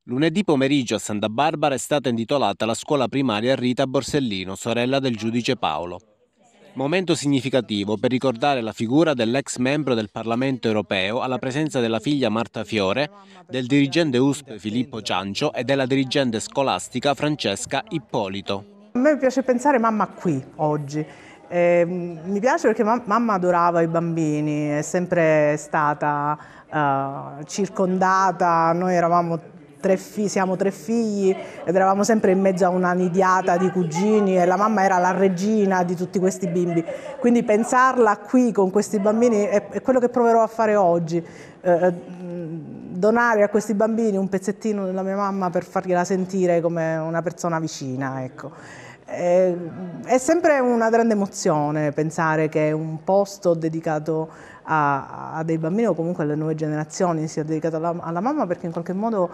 Lunedì pomeriggio a Santa Barbara è stata intitolata la scuola primaria Rita Borsellino, sorella del giudice Paolo. Momento significativo per ricordare la figura dell'ex membro del Parlamento europeo alla presenza della figlia Marta Fiore, del dirigente USP Filippo Ciancio e della dirigente scolastica Francesca Ippolito. A me piace pensare mamma qui, oggi. Mi piace perché mamma adorava i bambini, è sempre stata circondata, noi eravamo siamo tre figli ed eravamo sempre in mezzo a una nidiata di cugini e la mamma era la regina di tutti questi bimbi. Quindi pensarla qui con questi bambini è quello che proverò a fare oggi. Donare a questi bambini un pezzettino della mia mamma per fargliela sentire come una persona vicina, ecco. È sempre una grande emozione pensare che un posto dedicato a dei bambini o comunque alle nuove generazioni sia dedicato alla mamma, perché in qualche modo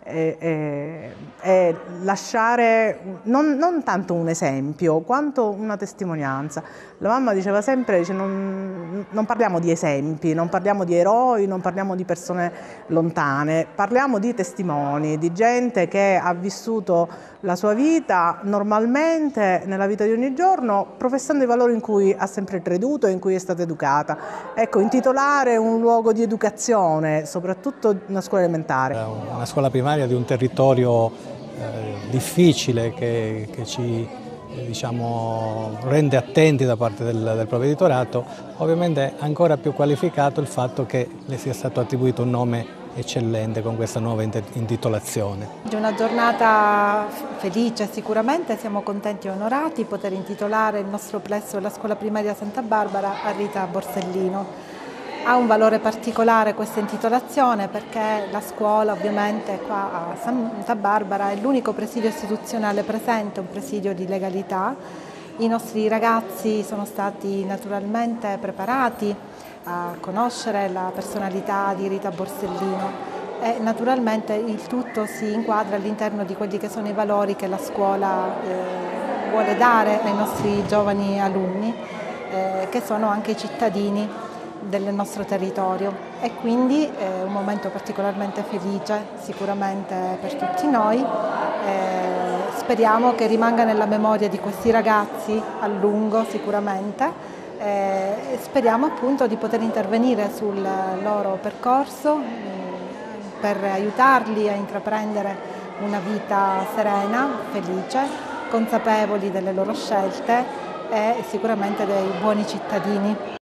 è lasciare non tanto un esempio quanto una testimonianza. La mamma diceva sempre, non parliamo di esempi, non parliamo di eroi, non parliamo di persone lontane, parliamo di testimoni, di gente che ha vissuto la sua vita normalmente, nella vita di ogni giorno, professando i valori in cui ha sempre creduto e in cui è stata educata. Ecco, intitolare un luogo di educazione, soprattutto una scuola elementare. Una scuola primaria di un territorio difficile che ci diciamo, rende attenti da parte del provveditorato, ovviamente ancora più qualificato il fatto che le sia stato attribuito un nome eccellente con questa nuova intitolazione. È una giornata felice, sicuramente siamo contenti e onorati di poter intitolare il nostro plesso della scuola primaria Santa Barbara a Rita Borsellino. Ha un valore particolare questa intitolazione perché la scuola ovviamente qua a Santa Barbara è l'unico presidio istituzionale presente, un presidio di legalità. I nostri ragazzi sono stati naturalmente preparati a conoscere la personalità di Rita Borsellino e naturalmente il tutto si inquadra all'interno di quelli che sono i valori che la scuola vuole dare ai nostri giovani alunni, che sono anche i cittadini del nostro territorio, e quindi è un momento particolarmente felice sicuramente per tutti noi. Speriamo che rimanga nella memoria di questi ragazzi a lungo sicuramente. Speriamo appunto di poter intervenire sul loro percorso per aiutarli a intraprendere una vita serena, felice, consapevoli delle loro scelte e sicuramente dei buoni cittadini.